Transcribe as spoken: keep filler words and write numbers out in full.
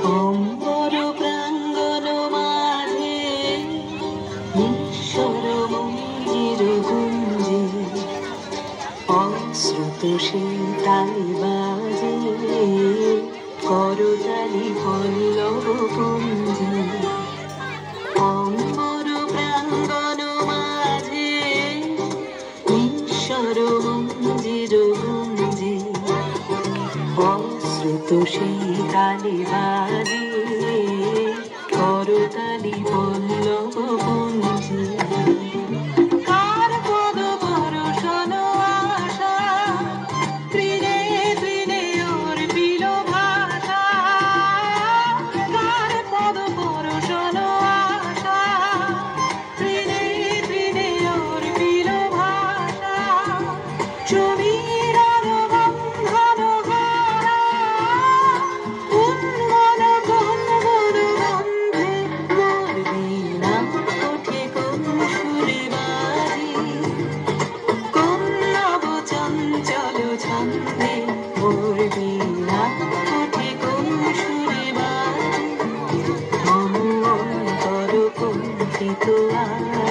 অম্বর প্রাঙ্গণ মাঝে নিঃস্বর মঞ্জির গুঞ্জে অশ্রুত সেই তালি বাজে করতালি পল্লব পুঞ্জে অম্বর প্রাঙ্গণ মাঝে নিঃস্বর মঞ্জির গুঞ্জে অশ্রুত সেই তালি বাজে করতালি পল্লব পুঞ্জে কার পদ পরশন আশা তৃণে তৃণে অর্পিল ভাষা কার পদ পরশন আশা তৃণে তৃণে অর্পিল ভাষা সমীরণ বন্ধন হারা উন্মন গহ্বর বন্ধে মোর বীণা ওঠে কোন সুরে বাজে কোন নব চঞ্চল ছন্দে মোর বীণা ওঠে কোন সুরে বাজে মম অন্তর কম্পিত আজ